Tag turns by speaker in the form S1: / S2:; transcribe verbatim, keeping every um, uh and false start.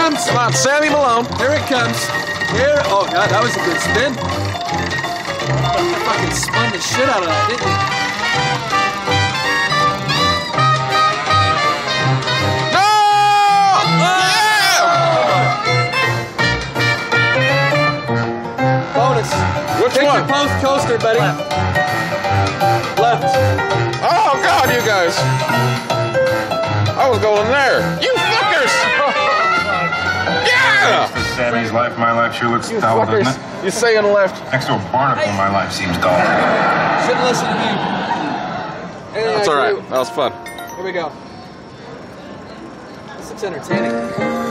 S1: comes.
S2: Come on, Sammy Malone.
S1: Here it comes. Here. Oh, God, that was a good spin. I fucking spun the shit out of that, didn't you?
S2: No!
S1: Yeah! Bonus.
S2: Which
S1: Take
S2: one?
S1: your post coaster, buddy. Left.
S2: Oh, God, you guys. I was going there. You fuckers! Yeah!
S3: Sammy's life, my life sure looks
S2: You
S3: dull,
S2: fuckers.
S3: doesn't it?
S2: You saying left.
S3: Next to a barnacle, my life seems dull.
S1: Shouldn't listen to me. Anything
S2: That's
S1: I
S2: all right.
S1: do.
S2: That was fun.
S1: Here we go. This looks entertaining.